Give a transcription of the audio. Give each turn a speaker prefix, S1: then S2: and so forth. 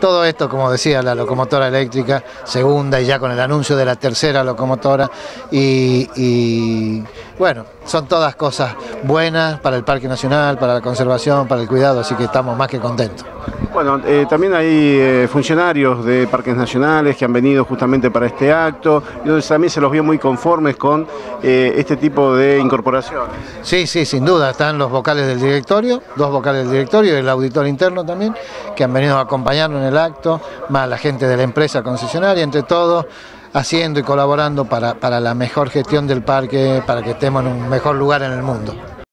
S1: Todo esto, como decía, la locomotora eléctrica, segunda y ya con el anuncio de la tercera locomotora y bueno, son todas cosas buenas para el Parque Nacional, para la conservación, para el cuidado, así que estamos más que contentos.
S2: Bueno, también hay funcionarios de parques nacionales que han venido justamente para este acto, y donde también se los vio muy conformes con este tipo de incorporaciones.
S1: Sí, sí, sin duda, están los vocales del directorio, dos vocales del directorio y el auditor interno también, que han venido a acompañarnos en el acto, más la gente de la empresa concesionaria, entre todos, haciendo y colaborando para la mejor gestión del parque, para que estemos en un mejor lugar en el mundo.